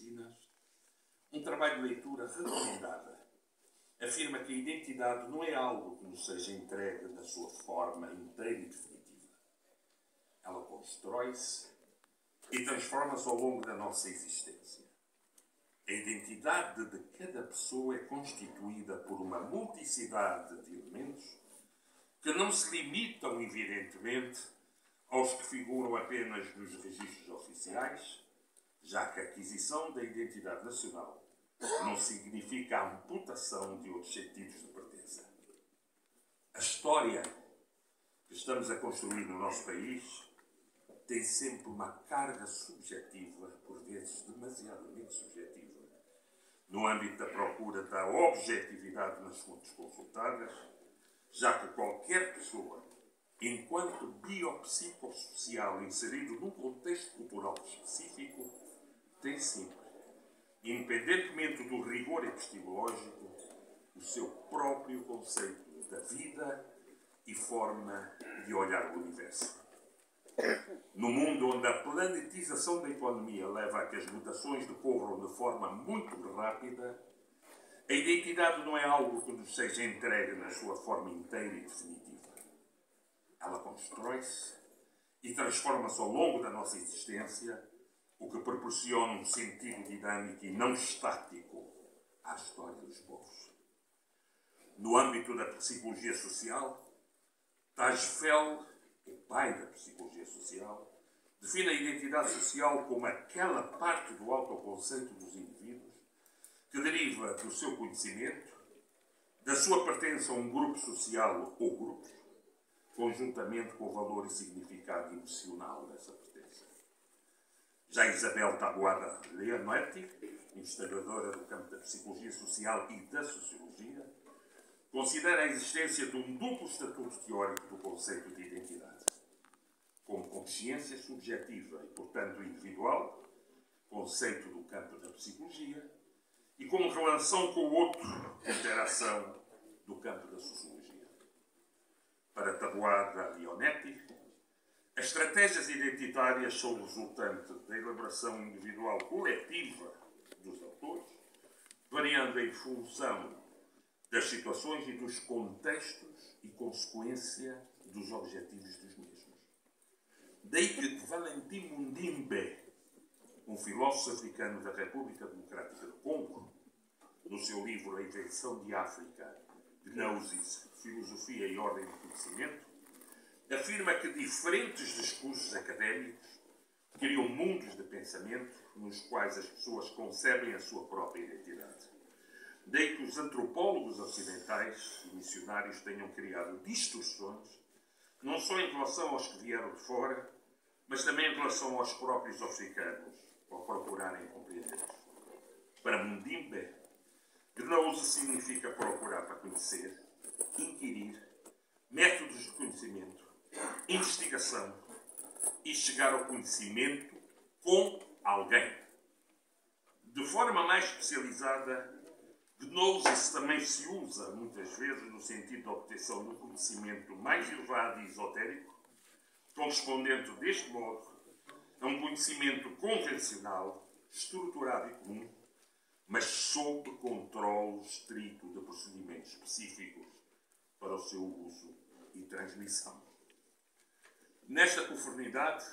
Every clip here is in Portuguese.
Oficinas, um trabalho de leitura recomendada. Afirma que a identidade não é algo que nos seja entregue na sua forma inteira e definitiva. Ela constrói-se e transforma-se ao longo da nossa existência. A identidade de cada pessoa é constituída por uma multiplicidade de elementos que não se limitam, evidentemente, aos que figuram apenas nos registros oficiais, já que a aquisição da identidade nacional não significa a amputação de outros sentidos de pertença. A história que estamos a construir no nosso país tem sempre uma carga subjetiva, por vezes demasiadamente subjetiva, no âmbito da procura da objetividade nas fontes consultadas, já que qualquer pessoa, enquanto biopsicossocial inserido num contexto cultural específico, tem sempre, independentemente do rigor epistemológico, o seu próprio conceito da vida e forma de olhar o universo. No mundo onde a planetização da economia leva a que as mutações decorram de forma muito rápida, a identidade não é algo que nos seja entregue na sua forma inteira e definitiva. Ela constrói-se e transforma-se ao longo da nossa existência, o que proporciona um sentido dinâmico e não estático à história dos povos. No âmbito da psicologia social, Tajfel, o pai da psicologia social, define a identidade social como aquela parte do autoconceito dos indivíduos que deriva do seu conhecimento, da sua pertença a um grupo social ou grupos, conjuntamente com o valor e significado emocional dessa pertença. Já Isabel Taboada Leonetti, investigadora do campo da psicologia social e da sociologia, considera a existência de um duplo estatuto teórico do conceito de identidade. Como consciência subjetiva e, portanto, individual, conceito do campo da psicologia, e como relação com o outro, interação do campo da sociologia. Para Taboada Leonetti, as estratégias identitárias são resultante da elaboração individual coletiva dos autores, variando em função das situações e dos contextos e consequência dos objetivos dos mesmos. Daí que Valentim Mundimbe, um filósofo africano da República Democrática do Congo, no seu livro A Invenção de África, Gnosis, Filosofia e Ordem do Conhecimento, afirma que diferentes discursos académicos criam mundos de pensamento nos quais as pessoas concebem a sua própria identidade. Daí que os antropólogos ocidentais e missionários tenham criado distorções, não só em relação aos que vieram de fora, mas também em relação aos próprios africanos, ao procurarem compreendê-los. Para Mundimbe, gnose significa procurar para conhecer, inquirir, métodos de conhecimento, investigação e chegar ao conhecimento com alguém. De forma mais especializada, Gnosis também se usa, muitas vezes, no sentido da obtenção do conhecimento mais elevado e esotérico, correspondendo, deste modo, a um conhecimento convencional, estruturado e comum, mas sob controle estrito de procedimentos específicos para o seu uso e transmissão. Nesta conformidade,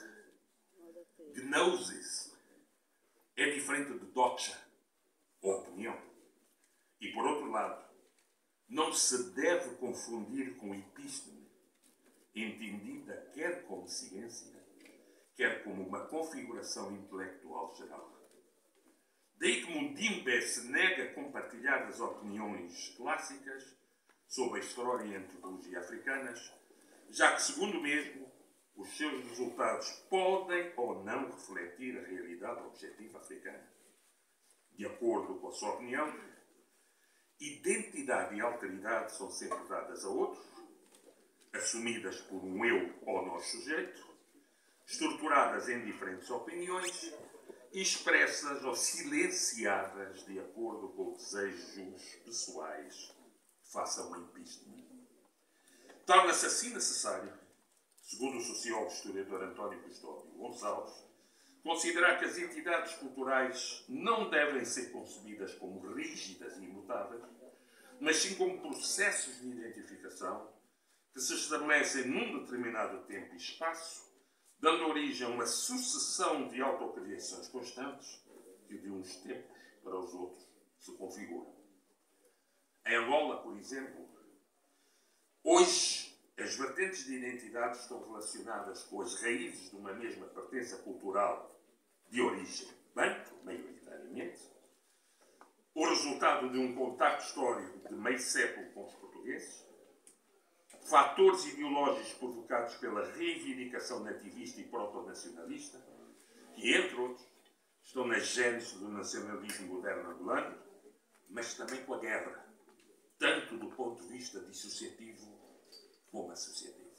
Gnosis é diferente de Doxa, ou opinião. E, por outro lado, não se deve confundir com epísteme, entendida quer como ciência, quer como uma configuração intelectual geral. Daí que Mundimbe se nega a compartilhar as opiniões clássicas sobre a história e a antropologia africanas, já que, segundo o mesmo, os seus resultados podem ou não refletir a realidade objetiva africana. De acordo com a sua opinião, identidade e alteridade são sempre dadas a outros, assumidas por um eu ou nós sujeito, estruturadas em diferentes opiniões e expressas ou silenciadas de acordo com desejos pessoais face a uma epísteme. Torna-se assim necessário, segundo o sociólogo historiador António Custódio Gonçalves, considerar que as entidades culturais não devem ser concebidas como rígidas e imutáveis, mas sim como processos de identificação que se estabelecem num determinado tempo e espaço, dando origem a uma sucessão de autocriações constantes que de uns tempos para os outros se configuram. Em Angola, por exemplo, hoje as vertentes de identidade estão relacionadas com as raízes de uma mesma pertença cultural de origem banto, maioritariamente, o resultado de um contacto histórico de meio século com os portugueses, fatores ideológicos provocados pela reivindicação nativista e proto-nacionalista, que, entre outros, estão na gênese do nacionalismo moderno angolano, mas também com a guerra, tanto do ponto de vista dissociativo como associativo.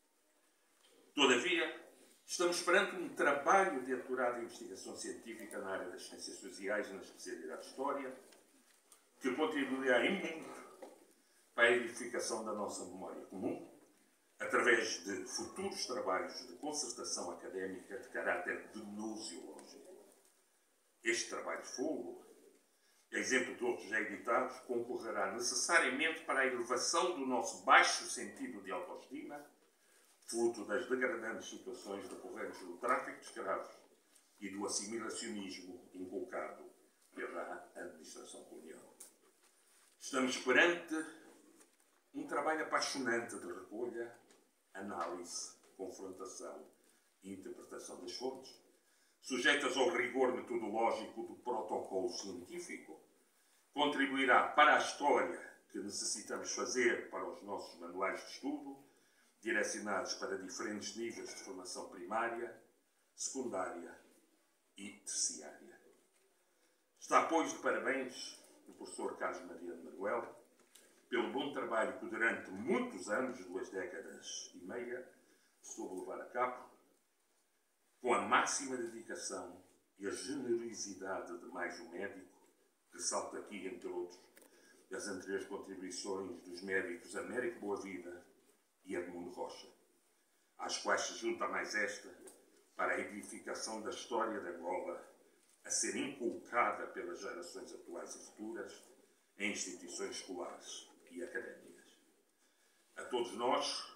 Todavia, estamos perante um trabalho de apurada investigação científica na área das ciências sociais e na especialidade de História, que contribuirá em muito para a edificação da nossa memória comum, através de futuros trabalhos de concertação académica de caráter gnoseológico. Este trabalho de fogo, a exemplo de outros já editados, concorrerá necessariamente para a elevação do nosso baixo sentido de autoestima, fruto das degradantes situações decorrentes do tráfico de escravos e do assimilacionismo inculcado pela administração colonial. Estamos perante um trabalho apaixonante de recolha, análise, confrontação e interpretação das fontes, sujeitas ao rigor metodológico do protocolo científico, contribuirá para a história que necessitamos fazer para os nossos manuais de estudo, direcionados para diferentes níveis de formação primária, secundária e terciária. Está, pois, de parabéns o professor Carlos Maria de Manuel pelo bom trabalho que durante muitos anos, 2 décadas e meia, soube levar a cabo, com a máxima dedicação e a generosidade de mais um médico, ressalto aqui, entre outros, das anteriores contribuições dos médicos Américo Boavida e Edmundo Rocha, às quais se junta mais esta para a edificação da história da Angola a ser inculcada pelas gerações atuais e futuras em instituições escolares e académicas. A todos nós,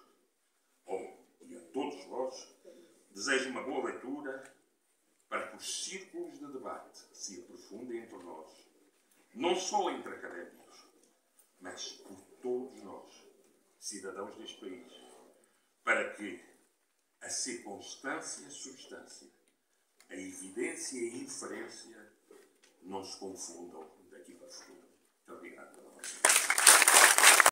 e a todos vós, desejo uma boa leitura para que os círculos de debate se aprofundem entre nós, não só entre académicos, mas por todos nós, cidadãos deste país, para que a circunstância e a substância, a evidência e a inferência não se confundam